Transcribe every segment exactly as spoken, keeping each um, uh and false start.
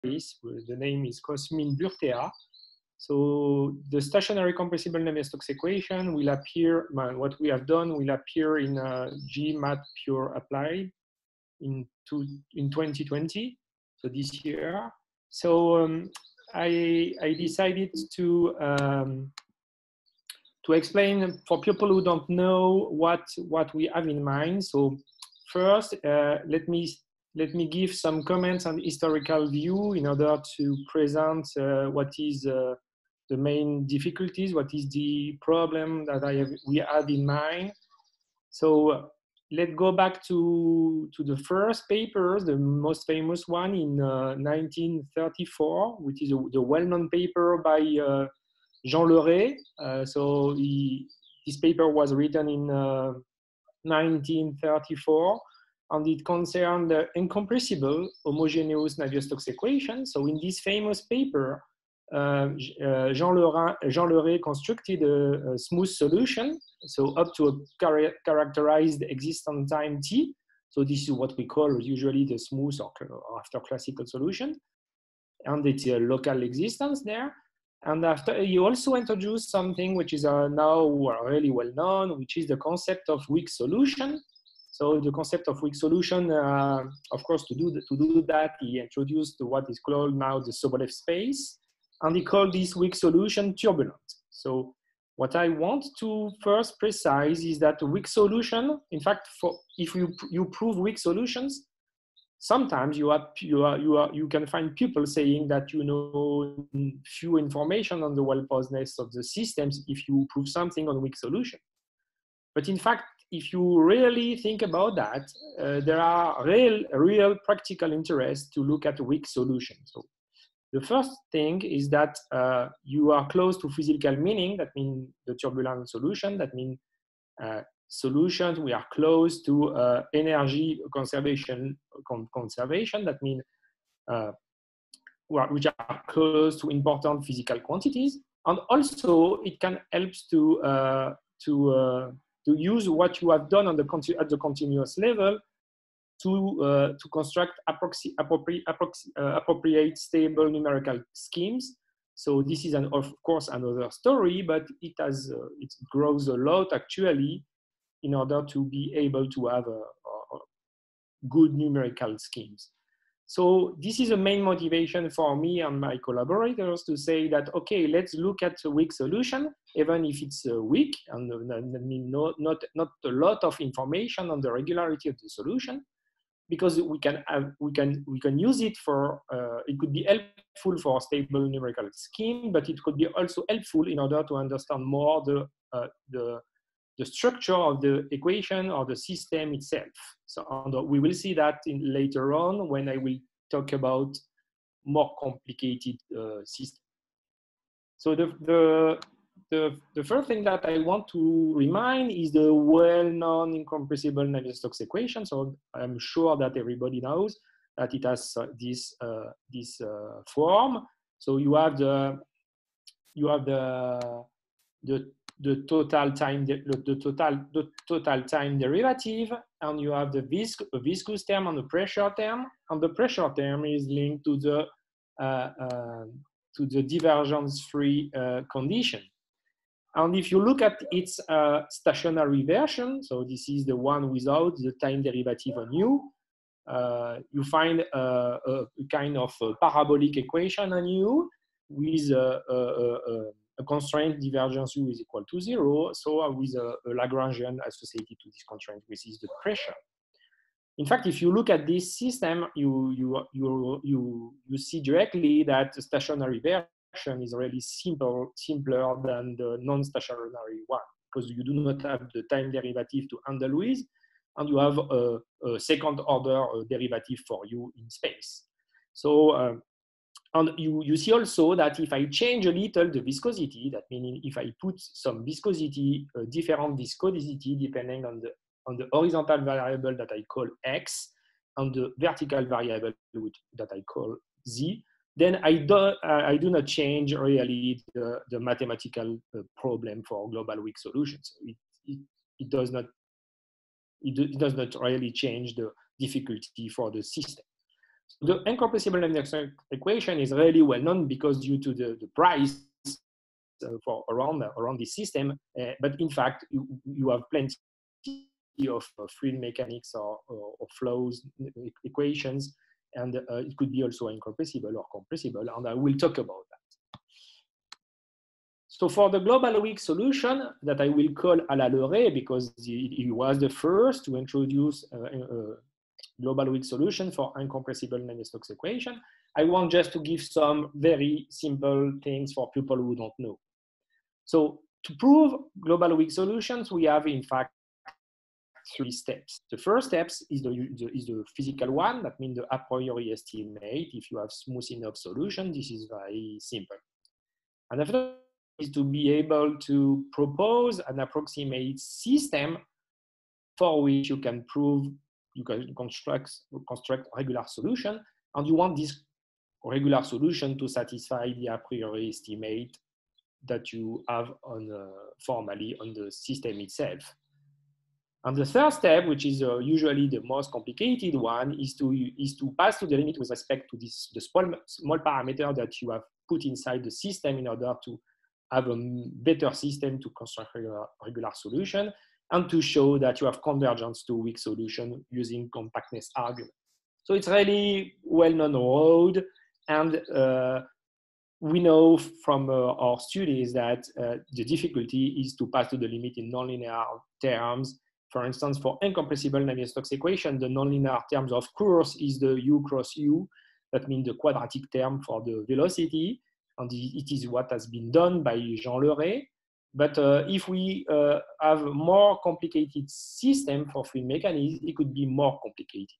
The name is Cosmin Burtea. So the stationary compressible Navier-Stokes equation will appear, what we have done will appear in uh, GMAT Pure Applied in, two, in twenty twenty, so this year. So um, I, I decided to, um, to explain for people who don't know what, what we have in mind. So first, uh, let me Let me give some comments on historical view in order to present uh, what is uh, the main difficulties, what is the problem that I have, we have in mind. So uh, let's go back to, to the first paper, the most famous one in uh, nineteen thirty-four, which is a, the well-known paper by uh, Jean Leray. Uh, so he, this paper was written in uh, nineteen thirty-four. And it concerned the incompressible homogeneous Navier-Stokes equation. So in this famous paper, uh, uh, Jean, Leray, Jean Leray constructed a, a smooth solution, so up to a char characterized existence time t. So this is what we call usually the smooth or, or after classical solution. And it's a local existence there. And after, you also introduced something which is uh, now really well known, which is the concept of weak solution. So the concept of weak solution, uh, of course, to do, the, to do that, he introduced what is called now the Sobolev space, and he called this weak solution turbulent. So what I want to first precise is that a weak solution, in fact, for, if you, you prove weak solutions, sometimes you, are, you, are, you, are, you can find people saying that you know few information on the well-posedness of the systems if you prove something on weak solution. But in fact, if you really think about that, uh, there are real, real practical interest to look at a weak solution. So the first thing is that uh, you are close to physical meaning. That means the turbulent solution. That means uh, solutions we are close to uh, energy conservation. Con conservation. That means uh, which are close to important physical quantities, and also it can help to uh, to uh, to use what you have done on the at the continuous level to, uh, to construct approxi appropriate, approxi uh, appropriate stable numerical schemes. So this is, an, of course, another story, but it, has, uh, it grows a lot actually in order to be able to have a, a good numerical schemes. So this is the main motivation for me and my collaborators to say that, okay, let's look at a weak solution, even if it's uh, weak, and uh, I mean, not, not, not a lot of information on the regularity of the solution, because we can, have, we can, we can use it for, uh, it could be helpful for a stable numerical scheme, but it could be also helpful in order to understand more the, uh, the, the structure of the equation or the system itself. So and we will see that in, later on when I will talk about more complicated uh, systems. So the, the, the, the first thing that I want to remind is the well-known incompressible Navier-Stokes equation. So I'm sure that everybody knows that it has uh, this, uh, this uh, form. So you have the, you have the, the the total time, the, the total, the total time derivative, and you have the vis viscous term and the pressure term, and the pressure term is linked to the uh, uh, to the divergence-free uh, condition. And if you look at its uh, stationary version, so this is the one without the time derivative on u, uh, you find uh, a kind of a parabolic equation on u with a, a, a, a constraint divergence u is equal to zero, so with a, a Lagrangian associated to this constraint, which is the pressure. In fact, if you look at this system, you, you, you, you, you see directly that the stationary version is really simple, simpler than the non-stationary one, because you do not have the time derivative to handle with, and you have a, a second order derivative for u in space. So, uh, and you, you see also that if I change a little the viscosity, that meaning if I put some viscosity, uh, different viscosity depending on the, on the horizontal variable that I call x, and the vertical variable which, that I call z, then I do, uh, I do not change really the, the mathematical uh, problem for global weak solutions. It, it, it, does not, it, do, it does not really change the difficulty for the system. The incompressible Navier-Stokes equation is really well known because due to the, the price uh, for around, around this system, uh, but in fact, you, you have plenty of uh, fluid mechanics or, or, or flows equations, and uh, it could be also incompressible or compressible, and I will talk about that. So for the global weak solution that I will call à la Leray, because he was the first to introduce uh, uh, global weak solution for incompressible Navier-Stokes equation, I want just to give some very simple things for people who don't know. So to prove global weak solutions, we have in fact three steps. The first step is the, the, is the physical one, that means the a priori estimate. If you have smooth enough solution, this is very simple. And after is to be able to propose an approximate system for which you can prove, you can construct, construct a regular solution, and you want this regular solution to satisfy the a priori estimate that you have on uh, formally on the system itself. And the third step, which is uh, usually the most complicated one, is to, is to pass to the limit with respect to this, the small, small parameter that you have put inside the system in order to have a better system to construct a regular, regular solution, and to show that you have convergence to weak solution using compactness argument. So it's really well-known road, and uh, we know from uh, our studies that uh, the difficulty is to pass to the limit in nonlinear terms. For instance, for incompressible Navier-Stokes equation, the nonlinear terms, of course, is the u cross u. That means the quadratic term for the velocity. And it is what has been done by Jean Leray. But uh, if we uh, have a more complicated system for fluid mechanics, it could be more complicated.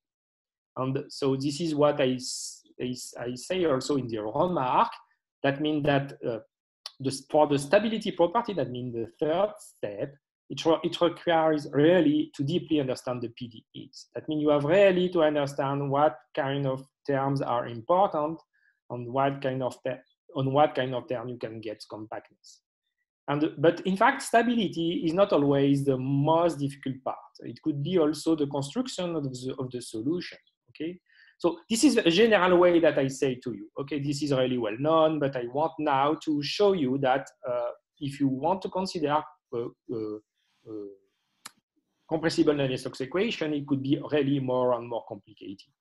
And so this is what I, I, I say also in the remark. That means that uh, the, for the stability property, that means the third step, It, re it requires really to deeply understand the P D Es. That means you have really to understand what kind of terms are important and what kind of on what kind of term you can get compactness. And, but in fact, stability is not always the most difficult part. It could be also the construction of the, of the solution, okay? So this is a general way that I say to you, okay, this is really well known, but I want now to show you that uh, if you want to consider uh, uh, Uh, compressible Navier-Stokes equation, it could be really more and more complicated.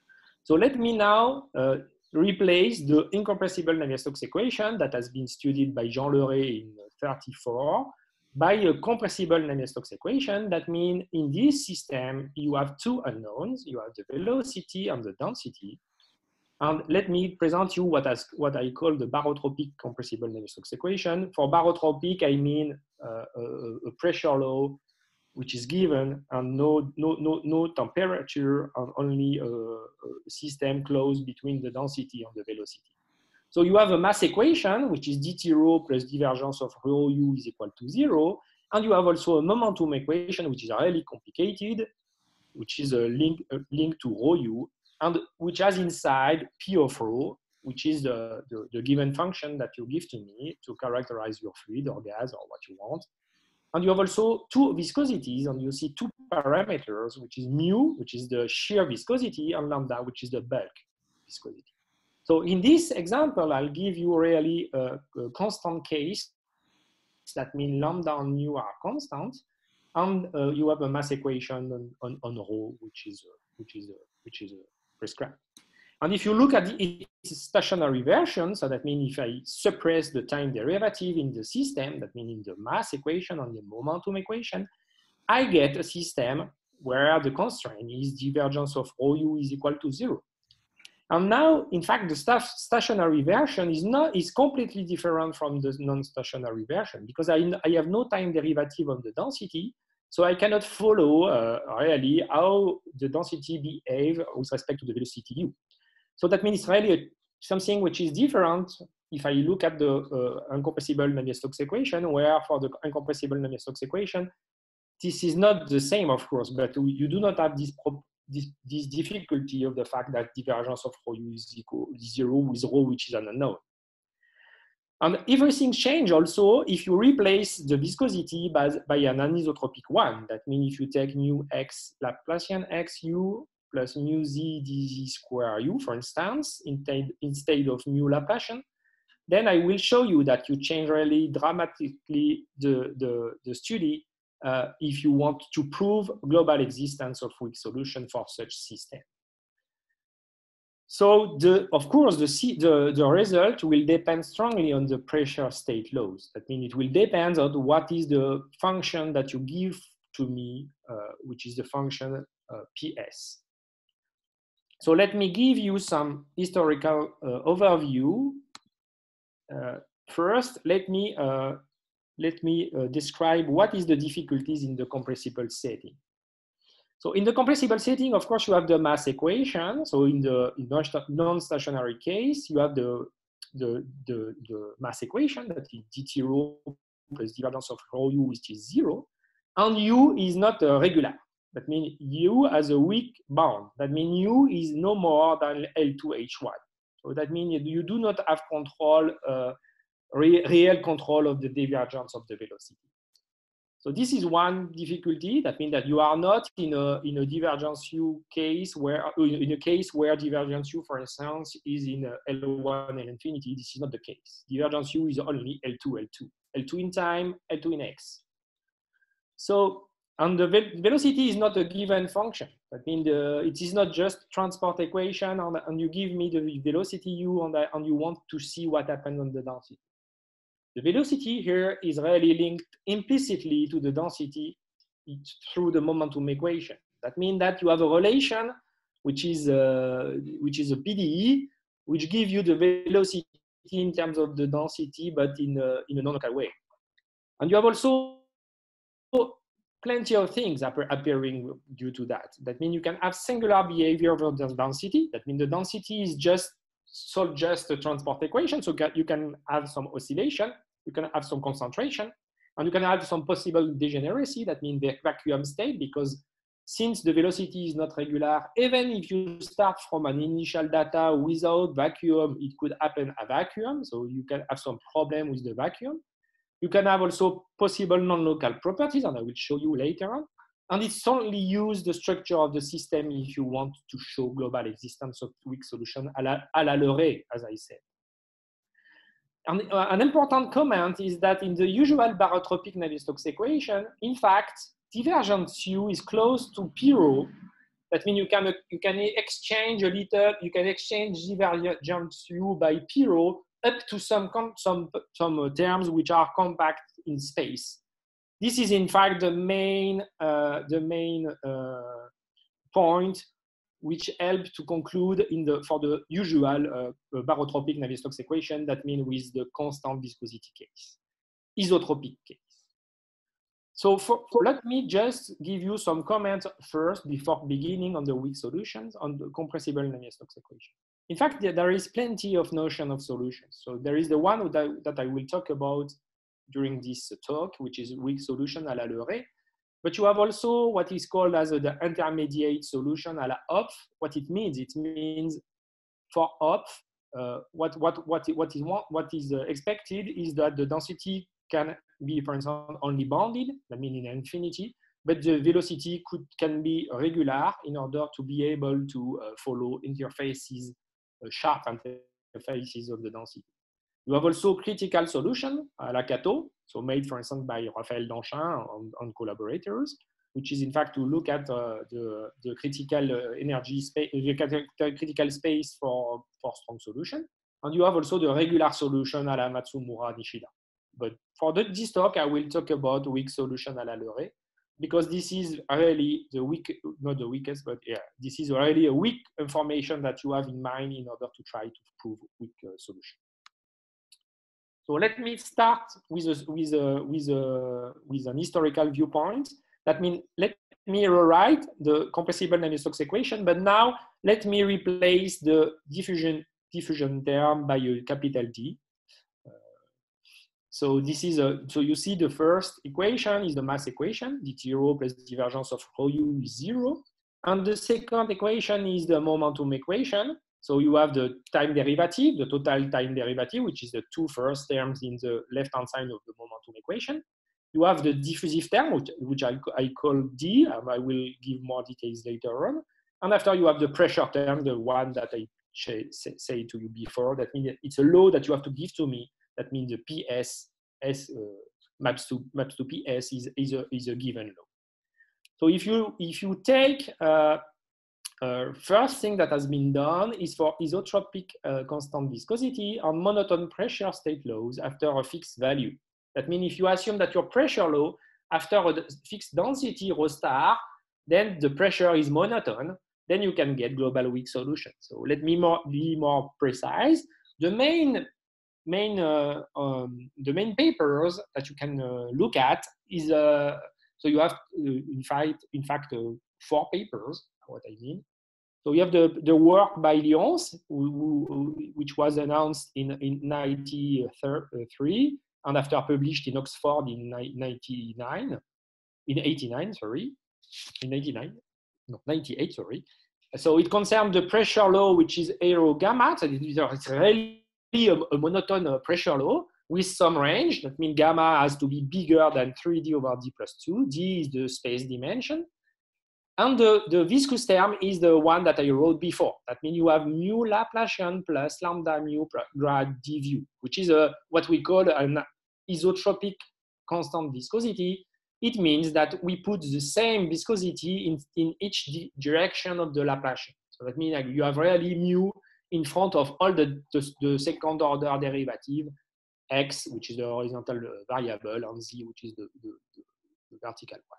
So let me now uh, replace the incompressible Navier-Stokes equation that has been studied by Jean Leray in thirty-four by a compressible Navier-Stokes equation. That means in this system, you have two unknowns. You have the velocity and the density. And let me present you what, has, what I call the barotropic compressible Navier-Stokes equation. For barotropic, I mean uh, a, a pressure law which is given and no, no, no, no temperature and only a, a system closed between the density and the velocity. So you have a mass equation, which is dt rho plus divergence of rho u is equal to zero. And you have also a momentum equation, which is really complicated, which is a link, a link to rho u, and which has inside P of rho, which is the, the, the given function that you give to me to characterize your fluid or gas or what you want. And you have also two viscosities, and you see two parameters, which is mu, which is the shear viscosity, and lambda, which is the bulk viscosity. So in this example, I'll give you really a, a constant case. That means lambda and mu are constant, and uh, you have a mass equation on, on, on rho, which is uh, which is uh, which is uh, prescribed. And if you look at the stationary version, so that means if I suppress the time derivative in the system, that means in the mass equation and the momentum equation, I get a system where the constraint is divergence of rho u is equal to zero. And now, in fact, the stationary version is not is completely different from the non-stationary version because I, I have no time derivative on the density, so I cannot follow uh, really how the density behaves with respect to the velocity u. So that means it's really a, something which is different if I look at the uh, incompressible Navier-Stokes equation, where for the incompressible Navier-Stokes equation, this is not the same, of course, but you do not have this, this, this difficulty of the fact that divergence of rho u is equal to zero with rho, which is an unknown. And everything changes also if you replace the viscosity by, by an anisotropic one. That means if you take mu x Laplacian x u plus mu z dz square u, for instance, instead, instead of mu Laplacian, then I will show you that you change really dramatically the, the, the study uh, if you want to prove global existence of weak solution for such system. So, the, of course, the, the, the result will depend strongly on the pressure state laws. That means it will depend on what is the function that you give to me, uh, which is the function uh, P S. So let me give you some historical uh, overview. Uh, first, let me, uh, let me uh, describe what is the difficulties in the compressible setting. So in the compressible setting, of course, you have the mass equation. So in the non-stationary case, you have the, the, the, the mass equation that is dt rho plus divergence of rho u, which is zero. And u is not uh, regular. That means u has a weak bound. That means u is no more than L two H one. So that means you do not have control, uh, re real control of the divergence of the velocity. So this is one difficulty. That means that you are not in a, in a divergence u case where, in a case where divergence u, for instance, is in L one and infinity. This is not the case. Divergence u is only L two, L two. L two in time, L two in x. So, and the ve velocity is not a given function. That means the, it is not just transport equation and, and you give me the velocity u and, the, and you want to see what happens on the density. The velocity here is really linked implicitly to the density through the momentum equation. That means that you have a relation which is, uh, which is a P D E, which gives you the velocity in terms of the density, but in a, in a non-local way. And you have also plenty of things appearing due to that. That means you can have singular behavior of the density. That means the density is just so just a transport equation. So you can have some oscillation, you can have some concentration, and you can have some possible degeneracy. That means the vacuum state, because since the velocity is not regular, even if you start from an initial data without vacuum, it could happen a vacuum. So you can have some problem with the vacuum. You can have also possible non-local properties, and I will show you later on. And it's only use the structure of the system if you want to show global existence of weak solution à la, à la Leray, as I said. And uh, an important comment is that in the usual barotropic Navier-Stokes equation, in fact, divergence u is close to P rho. That means you can, you can exchange a little, you can exchange divergence u by P rho up to some, some, some terms which are compact in space. This is in fact the main, uh, the main uh, point which help to conclude in the, for the usual uh, barotropic Navier-Stokes equation, that means with the constant viscosity case, isotropic case. So for, for, let me just give you some comments first before beginning on the weak solutions on the compressible Navier-Stokes equation. In fact, there is plenty of notion of solutions. So there is the one that, that I will talk about during this talk, which is weak solution à la Leray. But you have also what is called as a, the intermediate solution à la Hopf. What it means, it means for Hopf, uh, what, what, what, what is, what is uh, expected is that the density can be, for instance, only bounded, that means in infinity, but the velocity could, can be regular in order to be able to uh, follow interfaces, uh, sharp interfaces of the density. You have also critical solution à la Cato, so made, for instance, by Raphaël Danchin and, and collaborators, which is in fact to look at uh, the, the critical uh, energy space, the critical space for, for strong solution. And you have also the regular solution à la Matsumura Nishida. But for the, this talk, I will talk about weak solution à la Leray, because this is really the weak, not the weakest, but yeah, this is really a weak information that you have in mind in order to try to prove weak uh, solution. So let me start with a, with a, with a, with an historical viewpoint. That means let me rewrite the compressible Navier-Stokes equation, but now let me replace the diffusion diffusion term by a capital D. Uh, so this is a, so you see the first equation is the mass equation, dt rho plus divergence of rho u is zero, and the second equation is the momentum equation. So you have the time derivative, the total time derivative, which is the two first terms in the left-hand side of the momentum equation. You have the diffusive term, which, which I, I call D, and I will give more details later on. And after you have the pressure term, the one that I say, say to you before, that means it's a law that you have to give to me. That means the P S, S uh, maps to maps to P S is, is, a, is a given law. So if you, if you take, uh, uh, first thing that has been done is for isotropic uh, constant viscosity on monotone pressure state laws after a fixed value. That means if you assume that your pressure law after a fixed density rho star, then the pressure is monotone, then you can get global weak solution. So let me more, be more precise. The main, main, uh, um, the main papers that you can uh, look at is, uh, so you have, uh, in fact, in fact uh, four papers, what I mean. So you have the, the work by Lyons, who, who, which was announced in, in ninety-three, and after published in Oxford in ninety-nine, in eighty-nine, sorry, in ninety-nine, no, ninety-eight, sorry. So it concerns the pressure law, which is aero gamma. So it's really a, a monotone pressure law with some range. That means gamma has to be bigger than three d over d plus two. D is the space dimension. And the, the viscous term is the one that I wrote before. That means you have mu Laplacian plus lambda mu grad dv, which is a, what we call an isotropic constant viscosity. It means that we put the same viscosity in, in each direction of the Laplacian. So that means like you have really mu in front of all the, the, the second order derivative, x, which is the horizontal variable, and z, which is the, the, the vertical one.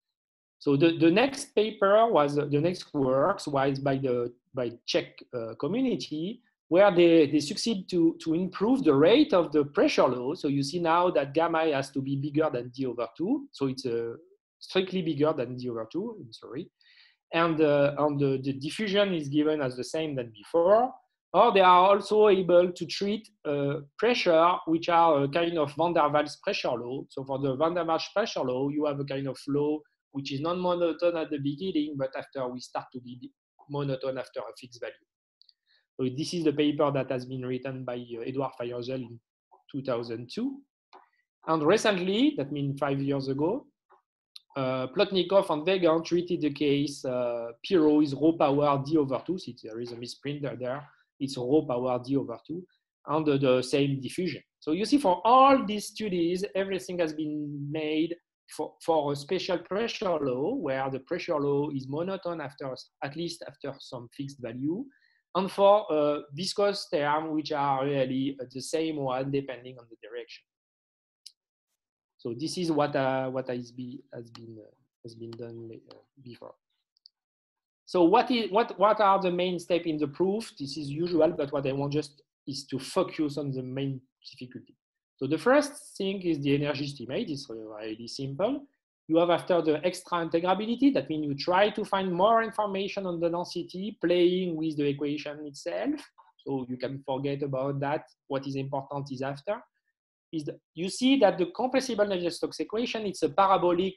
So the, the next paper was, the next works was by the by Czech uh, community, where they, they succeed to, to improve the rate of the pressure law. So you see now that gamma has to be bigger than d over two. So it's uh, strictly bigger than d over two, I'm sorry. And, uh, and the, the diffusion is given as the same than before. Or they are also able to treat uh, pressure, which are a kind of van der Waals pressure law. So for the van der Waals pressure law, you have a kind of law which is non-monotone at the beginning, but after we start to be monotone after a fixed value. So this is the paper that has been written by uh, Edouard Feiergel in two thousand two. And recently, that means five years ago, uh, Plotnikov and Weygand treated the case uh, P rho is rho power d over two. So there is a misprint there. It's rho power d over two, under the same diffusion. So you see, for all these studies, everything has been made For, for a special pressure law, where the pressure law is monotone after, at least after some fixed value, and for uh, viscous terms, which are really the same one depending on the direction. So this is what uh, what has been has been uh, has been done before. So what is what what are the main steps in the proof? This is usual, but what I want just is to focus on the main difficulty. So the first thing is the energy estimate. It's really simple. You have after the extra integrability. That means you try to find more information on the density, playing with the equation itself. So you can forget about that. What is important is after. Is the, you see that the compressible Navier-Stokes equation, it's a parabolic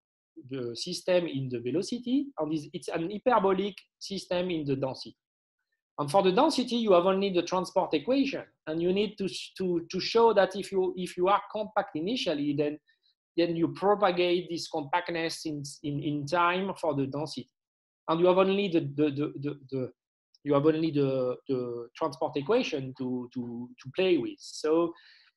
the system in the velocity, and it's an hyperbolic system in the density. And for the density, you have only the transport equation, and you need to, to, to show that if you, if you are compact initially, then, then you propagate this compactness in, in, in time for the density. And you have only the, the, the, the, the you have only the, the transport equation to, to, to play with. So,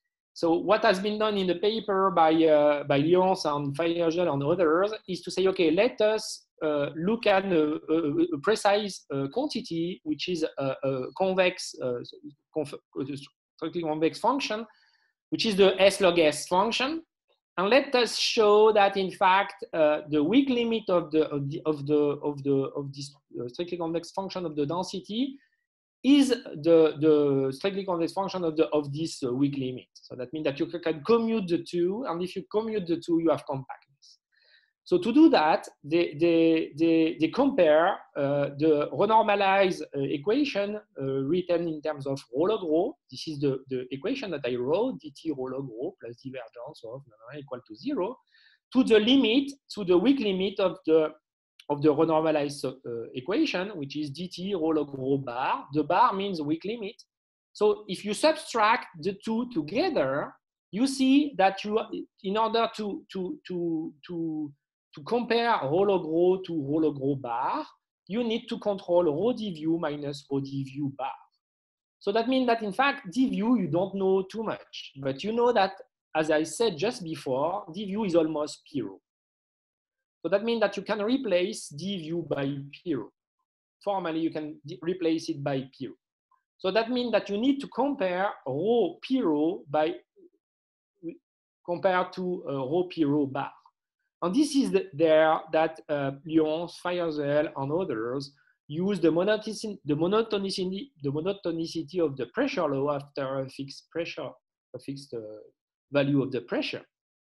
so what has been done in the paper by, uh, by Lyons and Feiergel and others is to say, okay, let us Uh, look at a, a, a precise uh, quantity, which is a, a convex, uh, conf strictly convex function, which is the S log S function, and let us show that in fact uh, the weak limit of the of the of the of, the, of this uh, strictly convex function of the density is the the strictly convex function of the of this uh, weak limit. So that means that you can commute the two, and if you commute the two, you have compactness. So to do that, they, they, they, they compare uh, the renormalized uh, equation uh, written in terms of rho log rho. This is the, the equation that I wrote, dt rho log rho plus divergence of equal to zero, to the limit, to the weak limit of the, of the renormalized uh, equation, which is dt rho log rho bar. The bar means weak limit. So if you subtract the two together, you see that you, in order to, to, to, to to compare rho log rho to rho log rho bar, you need to control rho dvu minus rho dvu bar. So that means that in fact, dvu, you don't know too much, but you know that, as I said just before, dvu is almost P rho. So that means that you can replace dvu by P rho. Formally, you can replace it by P rho. So that means that you need to compare rho P rho by compared to uh, rho P rho bar. And this is the, there that uh, Lyons, Feierzel, and others use the monotonicity, the monotonicity, the monotonicity of the pressure law after a fixed pressure, a fixed uh, value of the pressure.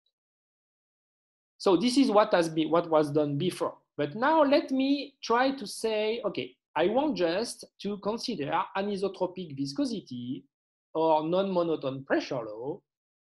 So this is what has been what was done before. But now let me try to say, okay, I want just to consider anisotropic viscosity or non-monotone pressure law.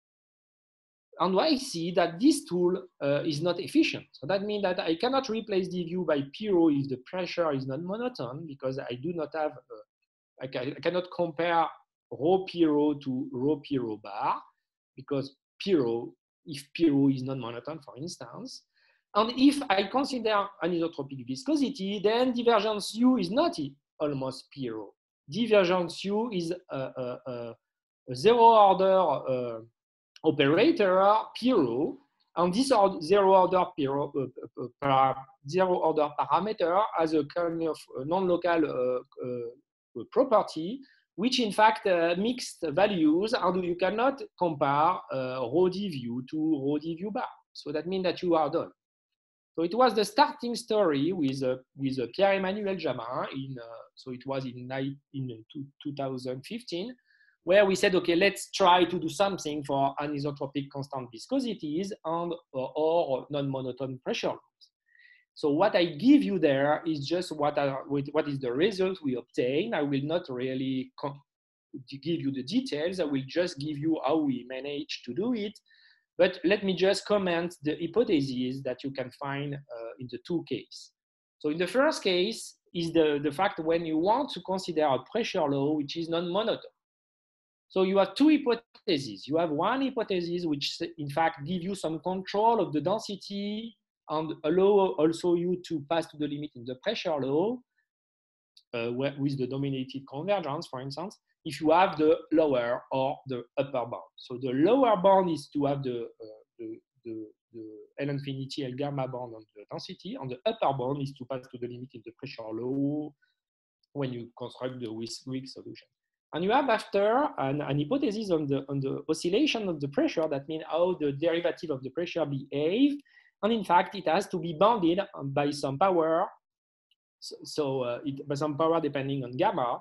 And I see that this tool uh, is not efficient. So that means that I cannot replace dvu by P rho if the pressure is not monotone, because I do not have, uh, I, ca I cannot compare rho P rho to rho P rho bar, because P rho, if P rho is not monotone, for instance. And if I consider anisotropic viscosity, then divergence U is not almost P rho. Divergence U is a, a, a, a zero order uh, operator P rho, and this zero order P rho, uh, uh, zero order parameter has a kind of non-local uh, uh, property, which in fact uh, mixed values, and you cannot compare uh, rho dvu to rho dvu bar. So that means that you are done. So it was the starting story with uh, with uh, Pierre-Emmanuel Jamin in uh, so it was in in two thousand fifteen, where we said, okay, let's try to do something for anisotropic constant viscosities and or, or non-monotone pressure laws. So what I give you there is just what are what is the result we obtain. I will not really give you the details. I will just give you how we manage to do it. But let me just comment the hypotheses that you can find uh, in the two cases. So in the first case is the, the fact when you want to consider a pressure law which is non-monotone. So you have two hypotheses. You have one hypothesis which in fact give you some control of the density and allow also you to pass to the limit in the pressure law uh, with the dominated convergence, for instance, if you have the lower or the upper bound. So the lower bound is to have the, uh, the, the, the L infinity L gamma bound on the density, and the upper bound is to pass to the limit in the pressure law when you construct the weak solution. And you have after an, an hypothesis on the, on the oscillation of the pressure, that means how the derivative of the pressure behave. And in fact, it has to be bounded by some power. So, so uh, it, by some power depending on gamma.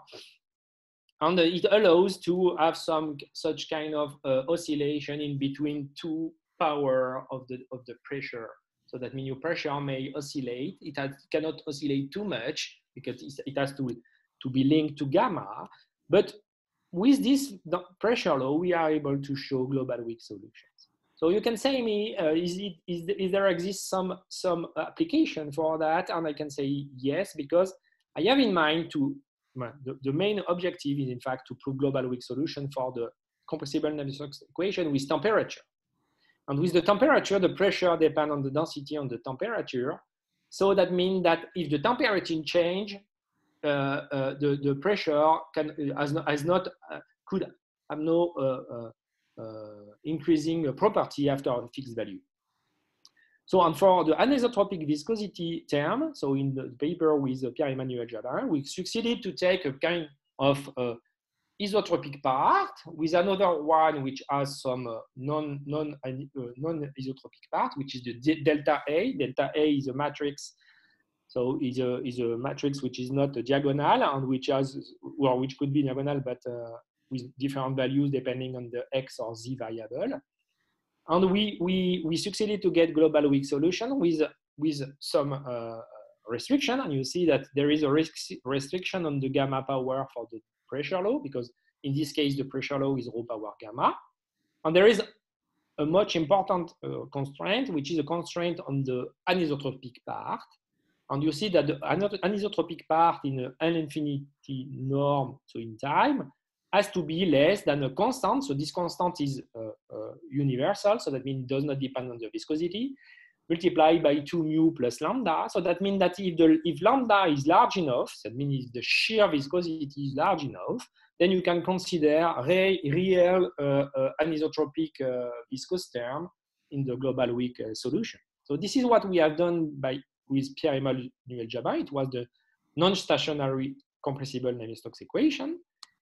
And uh, it allows to have some such kind of uh, oscillation in between two power of the, of the pressure. So that means your pressure may oscillate. It has, cannot oscillate too much because it has to, to be linked to gamma. But with this pressure law, we are able to show global weak solutions. So you can say me, uh, is, it, is, is there exists some, some application for that? And I can say yes, because I have in mind to, the, the main objective is in fact to prove global weak solution for the compressible Navier-Stokes equation with temperature. And with the temperature, the pressure depends on the density on the temperature. So that means that if the temperature change, uh, uh, the, the pressure can, has not, has not uh, could have no uh, uh, Uh, increasing uh, property after a fixed value. So, and for the anisotropic viscosity term, so in the paper with uh, Pierre-Emmanuel Jamin, we succeeded to take a kind of uh, isotropic part with another one which has some uh, non, non, uh, non-isotropic part, which is the delta A. Delta A is a matrix, so is a, is a matrix which is not a diagonal and which has, well, which could be diagonal, but uh, with different values depending on the X or Z variable. And we, we, we succeeded to get global weak solution with, with some uh, restriction. And you see that there is a restriction on the gamma power for the pressure law, because in this case, the pressure law is rho power gamma. And there is a much important uh, constraint, which is a constraint on the anisotropic part. And you see that the anisotropic part in an L infinity norm, so in time, has to be less than a constant. So this constant is uh, uh, universal, so that means it does not depend on the viscosity. multiplied by two mu plus lambda. So that means that if, the, if lambda is large enough, that means if the shear viscosity is large enough, then you can consider re real uh, uh, anisotropic uh, viscous term in the global weak uh, solution. So this is what we have done by with Pierre-Emmanuel Jabin. It was the non-stationary compressible Navier-Stokes equation.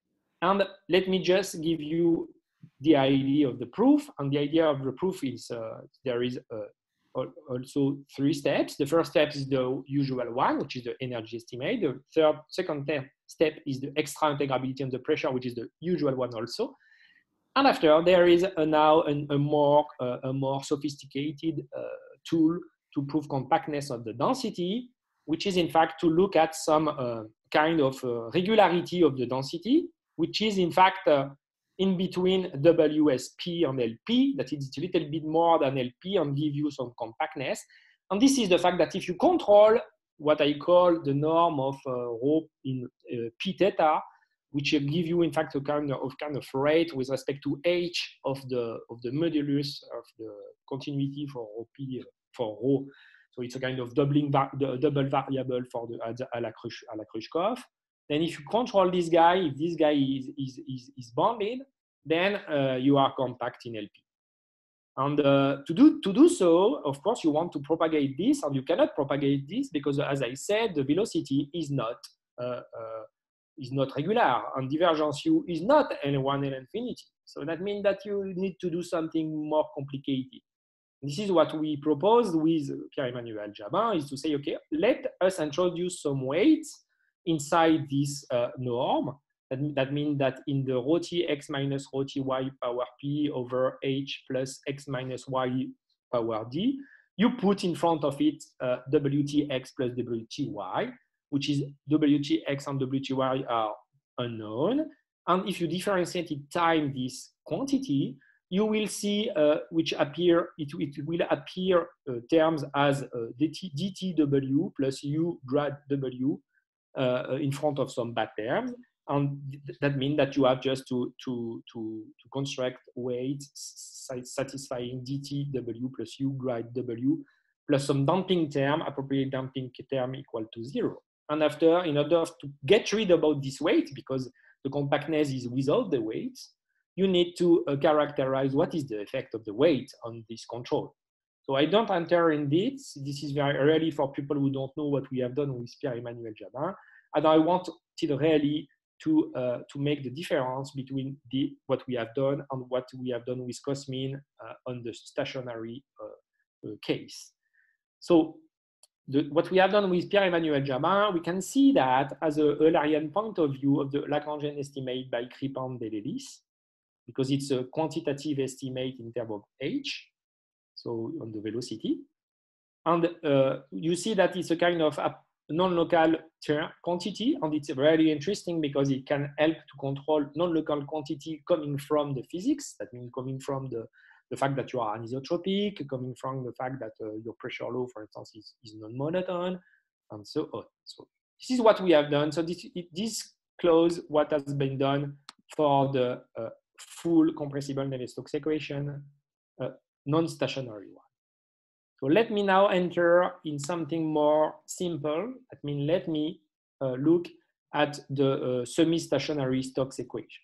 And let me just give you the idea of the proof. And the idea of the proof is uh, there is uh, also three steps. The first step is the usual one, which is the energy estimate. The third, second step is the extra integrability and the pressure, which is the usual one also. And after, there is a, now an, a, more, uh, a more sophisticated uh, tool to prove compactness of the density, which is in fact to look at some uh, kind of uh, regularity of the density, which is in fact uh, in between W S P and L P, that is a little bit more than L P and give you some compactness. And this is the fact that if you control what I call the norm of uh, rho in uh, P theta, which will give you in fact a kind of, kind of rate with respect to H of the, of the modulus of the continuity for rho P, for rho. So it's a kind of doubling the double variable for the à la Khrushchev. Then if you control this guy, if this guy is, is, is, is bounded, then uh, you are compact in L P. And uh, to, do, to do so, of course, you want to propagate this, and you cannot propagate this because, as I said, the velocity is not, uh, uh, is not regular, and divergence U is not L one L infinity. So that means that you need to do something more complicated. This is what we proposed with Pierre-Emmanuel Jabin, is to say, okay, let us introduce some weights inside this uh, norm. That, that means that in the rho t x minus rho t y power p over h plus x minus y power d, you put in front of it uh, W T X plus W T Y, which is W T X and W T Y are unknown. And if you differentiate it time this quantity, you will see uh, which appear, it, it will appear uh, terms as uh, dt, dtw plus u grad w uh, in front of some bad terms. And that means that you have just to, to, to, to construct weights satisfying dtw plus u grad w plus some damping term, appropriate damping term equal to zero. And after, in order to get rid about this weight, because the compactness is without the weights, you need to uh, characterize what is the effect of the weight on this control. So I don't enter in this. This is very early for people who don't know what we have done with Pierre-Emmanuel Jabin. And I wanted really to, uh, to make the difference between the, what we have done and what we have done with Cosmin uh, on the stationary uh, uh, case. So the, what we have done with Pierre-Emmanuel Jabin, we can see that as a Eulerian point of view of the Lagrangian estimate by Kripan Delelis, because it's a quantitative estimate in terms of h, so on the velocity. And uh, you see that it's a kind of non-local quantity, and it's very interesting because it can help to control non-local quantity coming from the physics, that means coming from the, the fact that you are anisotropic, coming from the fact that uh, your pressure law, for instance, is, is non-monotone, and so on. So this is what we have done. So this, it, this closes what has been done for the uh, full compressible Navier-Stokes equation, uh, non-stationary one. So let me now enter in something more simple. I mean, let me uh, look at the uh, semi-stationary Stokes equation.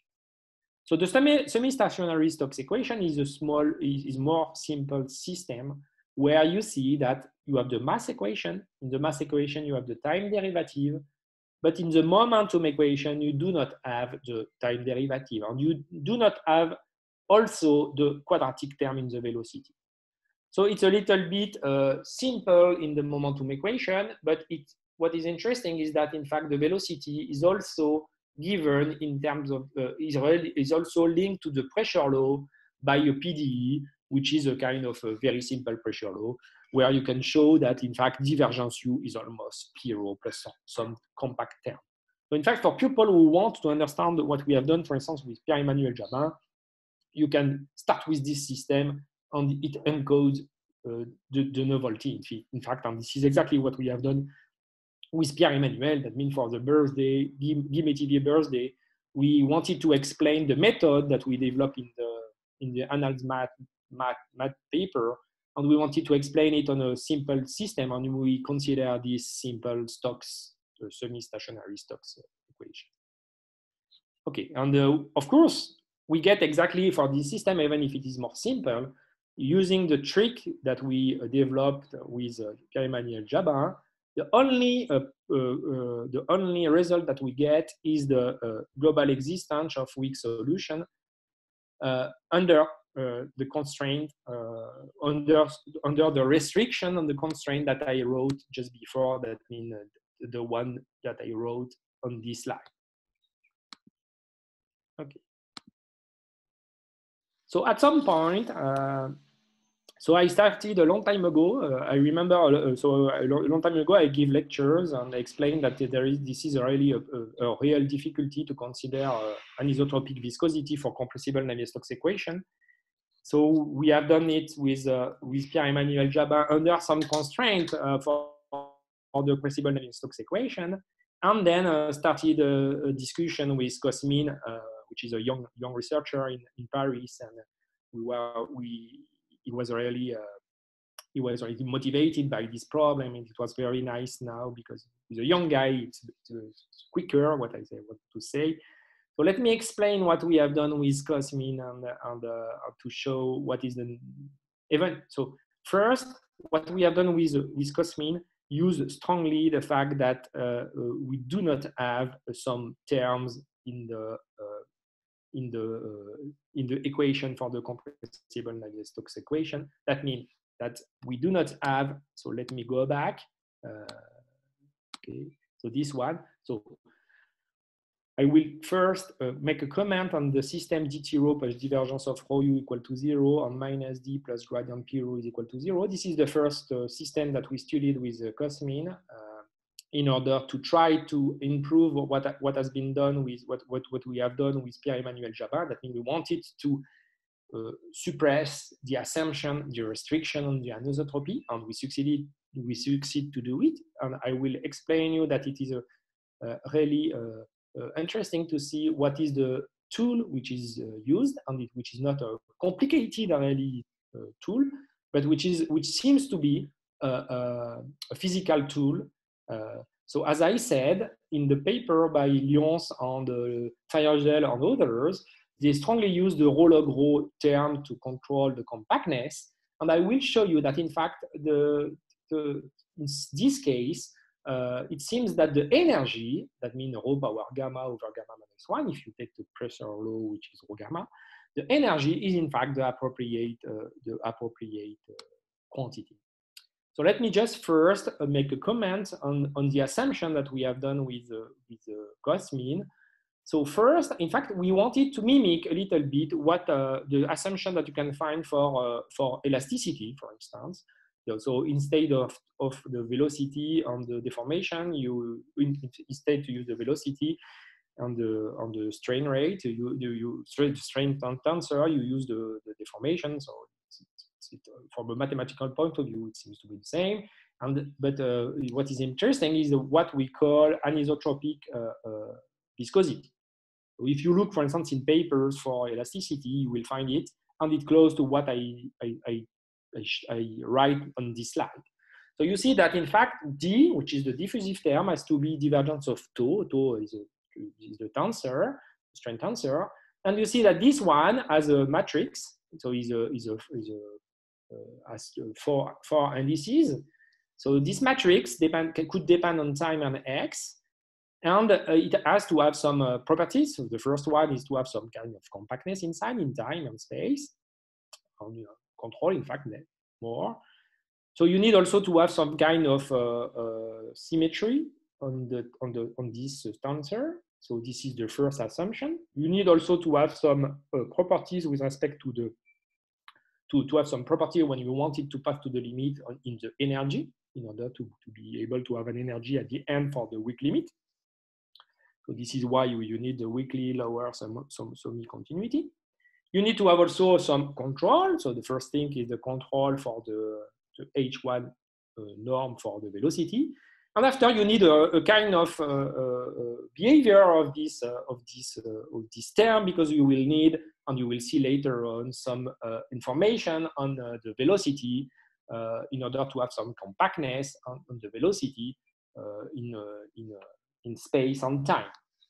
So the semi-stationary Stokes equation is a small, is, is more simple system where you see that you have the mass equation. In the mass equation, you have the time derivative. But in the momentum equation, you do not have the time derivative, and you do not have also the quadratic term in the velocity. So it's a little bit uh, simple in the momentum equation, but it, what is interesting is that in fact the velocity is also given in terms of, uh, is, really, is also linked to the pressure law by a P D E, which is a kind of a very simple pressure law, where you can show that in fact divergence U is almost zero plus some, some compact term. So in fact, for people who want to understand what we have done, for instance, with Pierre-Emmanuel Jabin, you can start with this system and it encodes uh, the, the novelty. In fact, and this is exactly what we have done with Pierre-Emmanuel. That means for the birthday, Guy Métivier birthday, we wanted to explain the method that we developed in the, in the Annals Math, Math, Math paper and we wanted to explain it on a simple system, and we consider this simple Stokes, uh, semi-stationary Stokes equation. Okay, and uh, of course, we get exactly for this system, even if it is more simple, using the trick that we uh, developed with uh, Pierre-Emmanuel Jabin. The only, uh, uh, uh, the only result that we get is the uh, global existence of weak solution uh, under uh, the constraint, uh, under, under the restriction on the constraint that I wrote just before, that means uh, the one that I wrote on this slide. Okay. So at some point, uh, so I started a long time ago. Uh, I remember, uh, so a long time ago, I give lectures and I explained that there is this is really a, a, a real difficulty to consider uh, anisotropic viscosity for compressible Navier-Stokes equation. So we have done it with uh, with Pierre-Emmanuel Jabin under some constraint uh, for, for the compressible Navier-Stokes equation, and then uh, started a, a discussion with Cosmin, uh, which is a young young researcher in, in Paris, and we were we. He was really uh, he was really motivated by this problem, and it was very nice now because he's a young guy. It's, it's quicker what I say, what to say. So let me explain what we have done with Cosmin and and uh, to show what is the event. So first, what we have done with with Cosmin use strongly the fact that uh, we do not have some terms in the uh, in the uh, in the equation for the compressible Navier-Stokes equation. That means that we do not have, so let me go back. Uh, okay, so this one. So I will first uh, make a comment on the system d T rho plus divergence of rho u equal to zero and minus d plus gradient p rho is equal to zero. This is the first uh, system that we studied with uh, Cosmin. Uh, in order to try to improve what, what has been done with what, what, what we have done with Pierre-Emmanuel Jabin. That means we wanted to uh, suppress the assumption, the restriction on the anisotropy, and we succeeded, we succeed to do it. And I will explain you that it is a, a really uh, uh, interesting to see what is the tool which is uh, used, and it, which is not a complicated really uh, tool, but which is which seems to be a, a, a physical tool. Uh, so as I said, in the paper by Lyons and uh, Feiergel and others, they strongly use the rho log rho term to control the compactness. And I will show you that in fact, the, the, in this case, uh, it seems that the energy, that means rho power gamma over gamma minus one, if you take the pressure law, which is rho gamma, the energy is in fact the appropriate, uh, the appropriate uh, quantity. So let me just first uh, make a comment on, on the assumption that we have done with, uh, with uh, Cosmin. So first, in fact, we wanted to mimic a little bit what uh, the assumption that you can find for, uh, for elasticity, for instance. So, so instead of, of the velocity on the deformation, you instead to use the velocity on the, on the strain rate, you, you, you strain, strain tensor, you use the, the deformation. So It, from a mathematical point of view, it seems to be the same. And, but uh, what is interesting is what we call anisotropic uh, uh, viscosity. So if you look, for instance, in papers for elasticity, you will find it, and it's close to what I, I, I, I, I write on this slide. So you see that, in fact, D, which is the diffusive term, has to be divergence of tau. Tau is, a, is the tensor, strain tensor. And you see that this one has a matrix. So is a, is a, is a Uh, as uh, four, four indices. So this matrix depend, could depend on time and X, and uh, it has to have some uh, properties. So the first one is to have some kind of compactness inside in time and space, and, you know, control, in fact, more. So you need also to have some kind of uh, uh, symmetry on, the, on, the, on this tensor. So this is the first assumption. You need also to have some uh, properties with respect to the To, to have some property when you want it to pass to the limit in the energy, in order to, to be able to have an energy at the end for the weak limit. So this is why you, you need the weakly lower some, some semi-continuity. You need to have also some control. So the first thing is the control for the, the H one uh, norm for the velocity. And after you need a, a kind of uh, uh, behavior of this, uh, of, this, uh, of this term, because you will need, and you will see later on, some uh, information on uh, the velocity uh, in order to have some compactness on, on the velocity uh, in, uh, in, uh, in space and time.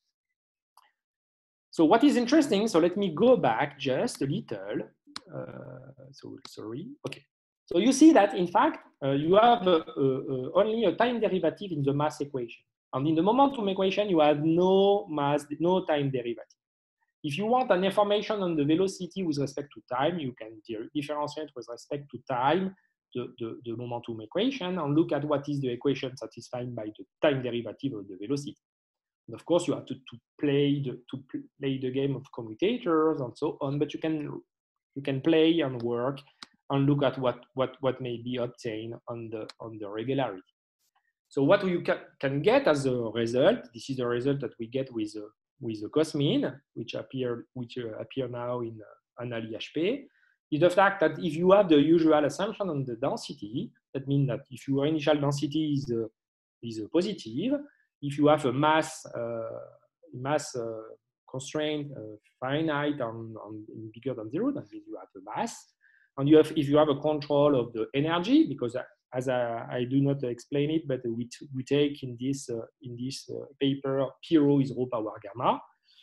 So what is interesting, so let me go back just a little. Uh, so sorry, okay. So you see that in fact, uh, you have uh, uh, only a time derivative in the mass equation. And in the momentum equation, you have no mass, no time derivative. If you want an information on the velocity with respect to time, you can differentiate with respect to time the, the, the momentum equation and look at what is the equation satisfied by the time derivative of the velocity. And of course, you have to, to play the to play the game of commutators and so on, but you can you can play and work and look at what what what may be obtained on the on the regularity. So what you can, can get as a result, this is the result that we get with uh, with the cosmean, which appear which uh, appear now in uh, Anali H P, is the fact that if you have the usual assumption on the density, that means that if your initial density is uh, is uh, positive, if you have a mass uh, mass uh, constraint uh, finite and, and bigger than zero, that means you have a mass, and you have if you have a control of the energy, because as I, I do not explain it, but we, we take in this uh, in this uh, paper, P rho is rho power gamma.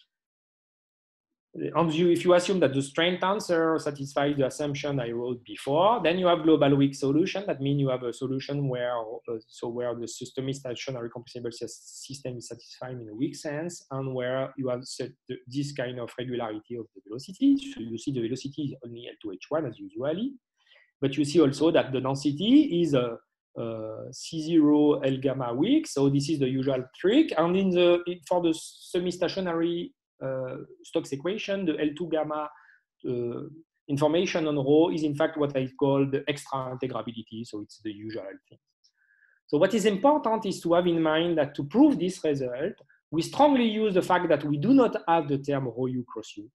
And you, if you assume that the strain tensor satisfies the assumption I wrote before, then you have global weak solution. That means you have a solution where uh, so where the systemic stationary compressible system is satisfied in a weak sense, and where you have set the, this kind of regularity of the velocity. So you see the velocity is only L two H one as usually, but you see also that the density is a uh, C zero L gamma weak. So this is the usual trick. And in the for the semi-stationary uh, Stokes equation, the L two gamma uh, information on rho is in fact what I call the extra integrability. So it's the usual thing. So what is important is to have in mind that to prove this result, we strongly use the fact that we do not have the term rho u cross u.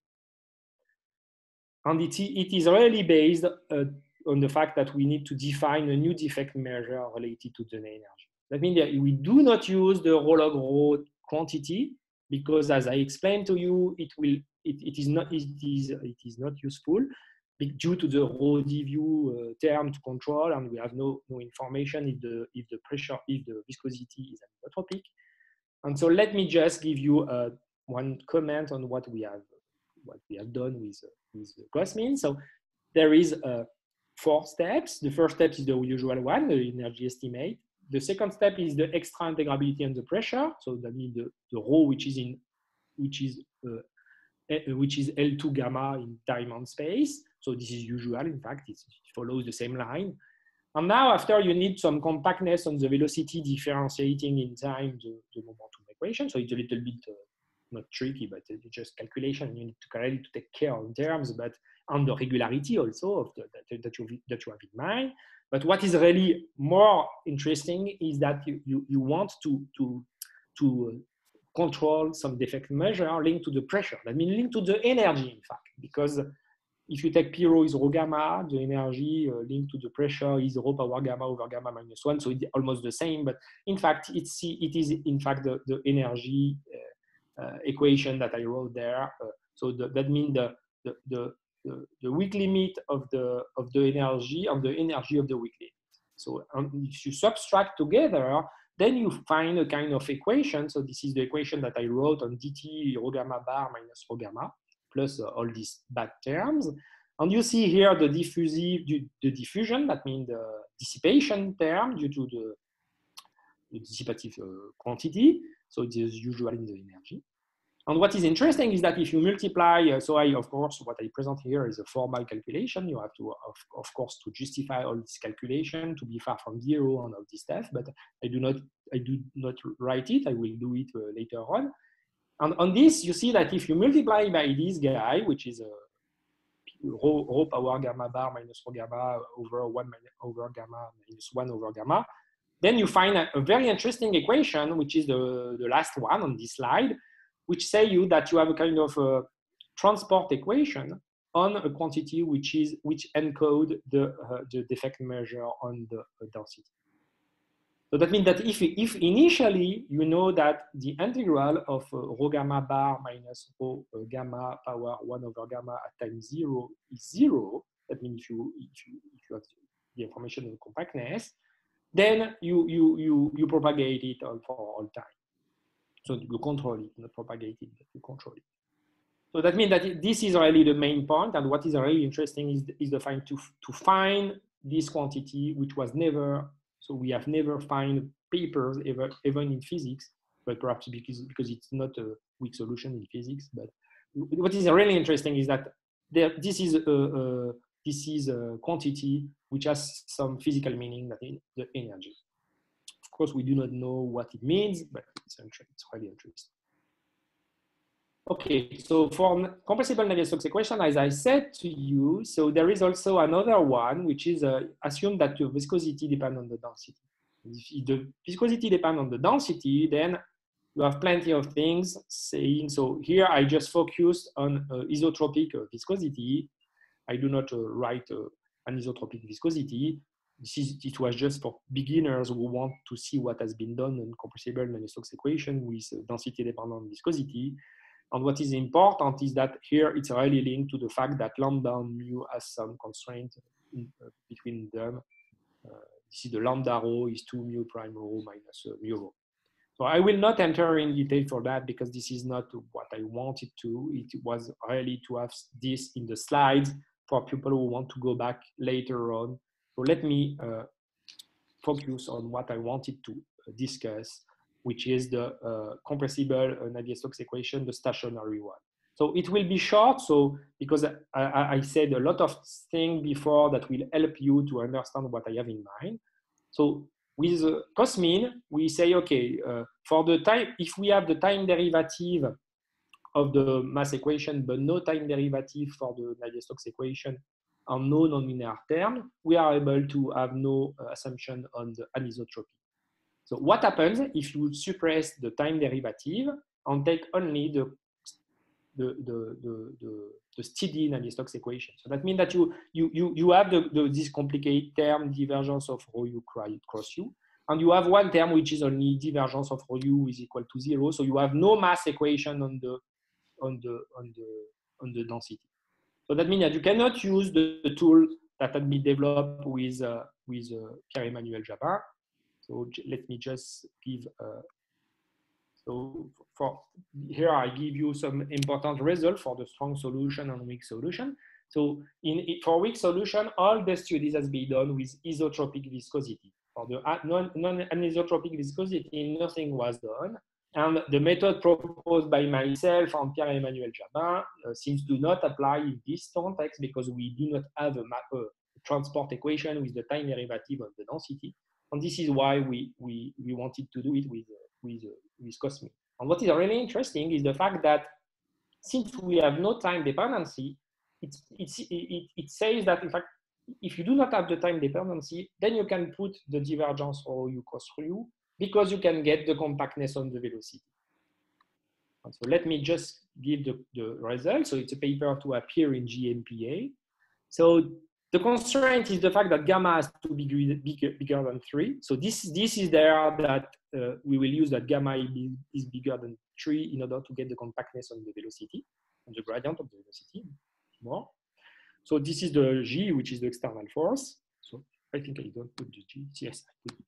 And it, it is really based uh, on the fact that we need to define a new defect measure related to the energy. That means that we do not use the rho log rho quantity, because as I explained to you, it will it, it is not it is it is not useful due to the rho dvu uh, term to control, and we have no no information if the if the pressure if the viscosity is anisotropic. And so let me just give you uh, one comment on what we have what we have done with uh, with the cosmean. So there is uh, four steps. The first step is the usual one, the energy estimate. The second step is the extra integrability and the pressure. So that means the, the rho, which is in which is uh, which is L two gamma in time and space. So this is usual. In fact, it follows the same line. And now, after you need some compactness on the velocity differentiating in time the, the momentum equation. So it's a little bit uh, not tricky, but it's just calculation. You need to really to take care of terms, but on the regularity also of the, that, that, you, that you have in mind. But what is really more interesting is that you, you, you want to, to, to control some defect measure linked to the pressure. That means linked to the energy, in fact, because if you take P rho is rho gamma, the energy uh, linked to the pressure is rho power gamma over gamma minus one. So it's almost the same, but in fact, it's, it is in fact the, the energy uh, uh, equation that I wrote there. Uh, so the, that means the, the, the The, the weak limit of the of the energy of the energy of the weak limit. So um, if you subtract together, then you find a kind of equation. So this is the equation that I wrote on dt rho gamma bar minus rho gamma plus uh, all these bad terms. And you see here the diffusive the diffusion, that means the dissipation term due to the, the dissipative uh, quantity. So it is usually in the energy. And what is interesting is that if you multiply, uh, so I, of course, what I present here is a formal calculation. You have to, of, of course, to justify all this calculation to be far from zero and all this stuff, but I do not, I do not write it. I will do it uh, later on. And on this, you see that if you multiply by this guy, which is a rho, rho power gamma bar minus rho gamma over one over gamma minus one over gamma, then you find a, a very interesting equation, which is the, the last one on this slide, which say you that you have a kind of a transport equation on a quantity which is which encode the uh, the defect measure on the uh, density. So that means that if if initially you know that the integral of uh, rho gamma bar minus rho uh, gamma power one over gamma at time zero is zero, that means if you if you if you have the information of the compactness, then you, you, you, you propagate it all for all time. So you control it, not propagate it, but you control it. So that means that this is really the main point, and what is really interesting is, is the find to, to find this quantity, which was never, so we have never found papers ever, even in physics, but perhaps because, because it's not a weak solution in physics. But what is really interesting is that there, this is a, a, this is a quantity which has some physical meaning, that is the energy. Of course, we do not know what it means, but it's, it's really interesting. Okay, so for compressible Navier-Stokes equation, as I said to you, so there is also another one, which is uh, assume that the viscosity depends on the density. If the viscosity depends on the density, then you have plenty of things saying, so here I just focused on uh, isotropic uh, viscosity. I do not uh, write uh, an isotropic viscosity. This is, it was just for beginners who want to see what has been done in compressible Navier-Stokes equation with uh, density dependent viscosity. And what is important is that here it's really linked to the fact that lambda and mu has some constraint in, uh, between them. Uh, this is the lambda rho is two mu prime rho minus uh, mu rho. So I will not enter in detail for that because this is not what I wanted to. It was really to have this in the slides for people who want to go back later on. So let me uh, focus on what I wanted to discuss, which is the uh, compressible uh, Navier-Stokes equation, the stationary one. So it will be short, so because I, I, I said a lot of things before that will help you to understand what I have in mind. So with uh, cosmin, we say, okay, uh, for the time, if we have the time derivative of the mass equation, but no time derivative for the Navier-Stokes equation, and no nonlinear term, we are able to have no uh, assumption on the anisotropy. So what happens if you suppress the time derivative and take only the the the the, the, the steady Navier-Stokes equation? So that means that you you you you have the, the this complicated term divergence of rho u cross u, and you have one term which is only divergence of rho u is equal to zero. So you have no mass equation on the on the on the on the density. So that means that you cannot use the, the tool that had been developed with uh, with uh, Pierre-Emmanuel Jabin. So let me just give, uh, so for here I give you some important results for the strong solution and weak solution. So in for weak solution, all the studies has been done with isotropic viscosity. For the non-anisotropic viscosity, nothing was done. And the method proposed by myself and Pierre-Emmanuel Jabin uh, seems to not apply in this context because we do not have a, map, a transport equation with the time derivative of the density. And this is why we, we, we wanted to do it with, uh, with, uh, with cosmin. And what is really interesting is the fact that since we have no time dependency, it's, it's, it, it says that in fact, if you do not have the time dependency, then you can put the divergence or u cross u because you can get the compactness on the velocity. And so let me just give the, the result. So it's a paper to appear in G M P A. So the constraint is the fact that gamma has to be bigger, bigger than three. So this, this is there that uh, we will use that gamma is bigger than three in order to get the compactness on the velocity, on the gradient of the velocity more. So this is the G, which is the external force. So I think I don't put the G. Yes, I put it.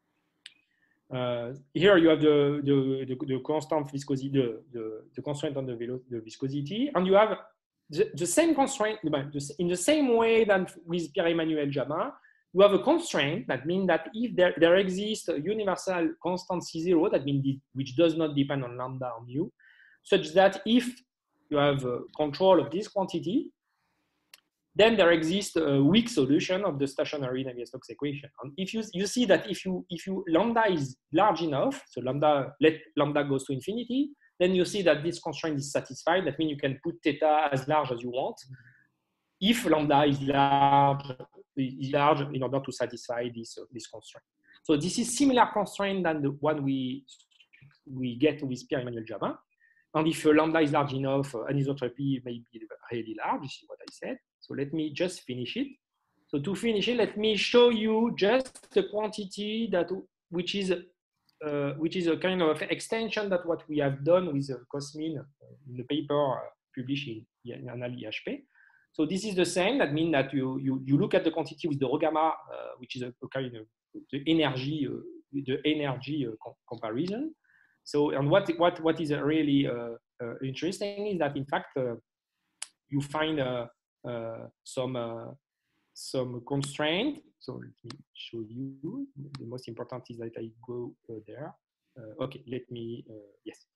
Uh, here you have the, the, the, the constant viscosity, the, the, the constraint on the, velo the viscosity, and you have the, the same constraint in the same way than with Pierre-Emmanuel Jabin. You have a constraint that means that if there, there exists a universal constant C zero, that means the, which does not depend on lambda or mu, such that if you have uh, control of this quantity, then there exists a weak solution of the stationary Navier-Stokes equation. And if you, you see that if you, if you lambda is large enough, so lambda, let lambda goes to infinity, then you see that this constraint is satisfied. That means you can put theta as large as you want. If lambda is large, is large in order to satisfy this, uh, this constraint. So this is similar constraint than the one we, we get with Pierre-Emmanuel Jabin. And if uh, lambda is large enough, uh, anisotropy may be really large. This is what I said. So let me just finish it. So to finish it, let me show you just the quantity that which is uh, which is a kind of extension that what we have done with uh, cosmin uh, in the paper uh, published in, in Annales I H P. So this is the same. That means that you, you, you look at the quantity with the rho gamma, uh, which is a, a kind of the energy, uh, the energy uh, com comparison. So, and what, what, what is really uh, uh, interesting is that in fact, uh, you find uh, uh, some, uh, some constraint. So let me show you. The most important is that I go uh, there. Uh, okay, let me, uh, yes.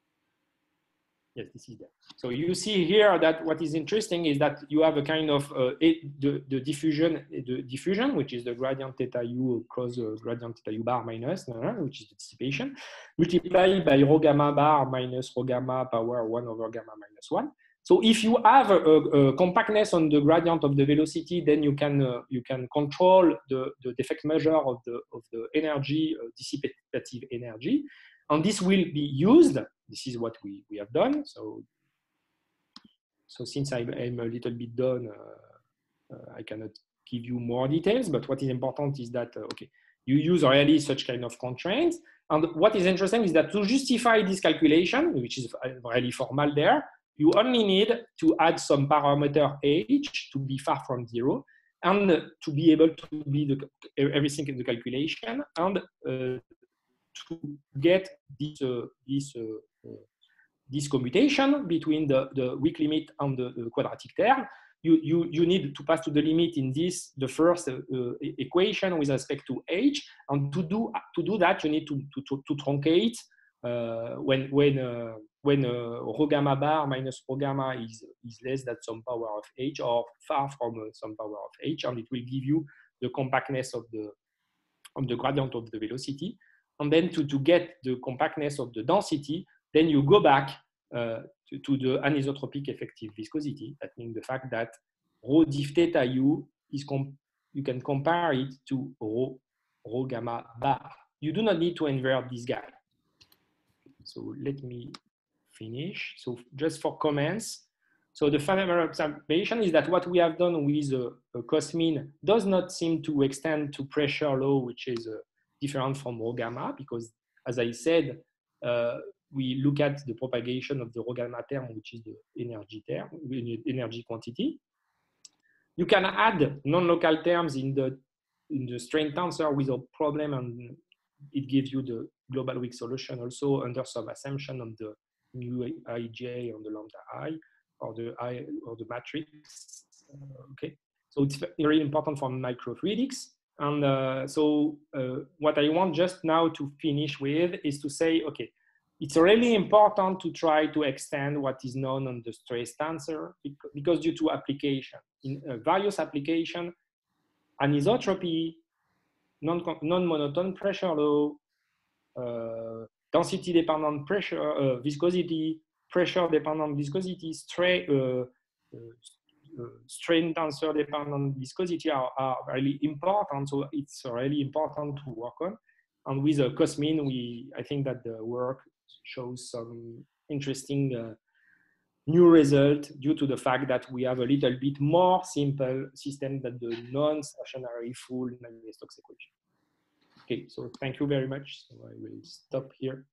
Yes, this is there. So you see here that what is interesting is that you have a kind of uh, it, the, the diffusion, the diffusion, which is the gradient theta u cross uh, gradient theta u bar minus, uh, which is the dissipation, multiplied by rho gamma bar minus rho gamma power one over gamma minus one. So if you have a, a, a compactness on the gradient of the velocity, then you can uh, you can control the, the defect measure of the of the energy, uh, dissipative energy, and this will be used. This is what we, we have done. So, so since I'm, I'm a little bit done, uh, uh, I cannot give you more details, but what is important is that, uh, okay, you use really such kind of constraints. And what is interesting is that to justify this calculation, which is really formal there, you only need to add some parameter h to be far from zero and to be able to be the, everything in the calculation and uh, to get this, uh, this uh, Uh, this commutation between the, the weak limit and the, the quadratic term, you, you, you need to pass to the limit in this, the first uh, equation with respect to h. And to do, to do that, you need to, to, to, to truncate uh, when, when, uh, when uh, rho gamma bar minus rho gamma is, is less than some power of h or far from uh, some power of h, and it will give you the compactness of the, of the gradient of the velocity. And then to, to get the compactness of the density, then you go back uh, to, to the anisotropic effective viscosity. That means the fact that rho diff theta u is you can compare it to rho, rho gamma bar. You do not need to invert this guy. So let me finish. So just for comments. So the fundamental observation is that what we have done with a, a cosmin does not seem to extend to pressure law, which is uh, different from rho gamma, because as I said, uh, we look at the propagation of the rho gamma term, which is the energy term, energy quantity. You can add non-local terms in the in the strain tensor without problem, and it gives you the global weak solution also under some assumption of the mu ij on the lambda I or the I or the matrix. Uh, okay, so it's very important for microfluidics. And uh, so uh, what I want just now to finish with is to say, okay, it's really important to try to extend what is known on the stress tensor because due to application, in uh, various application, anisotropy, non-monotone non pressure law, uh, density dependent pressure, uh, viscosity, pressure dependent viscosity, strain, uh, uh, strain tensor dependent viscosity are, are really important. So it's really important to work on. And with a cosmin, we I think that the work shows some interesting uh, new result due to the fact that we have a little bit more simple system than the non-stationary full Navier-Stokes equation. Okay, so thank you very much. So I will stop here.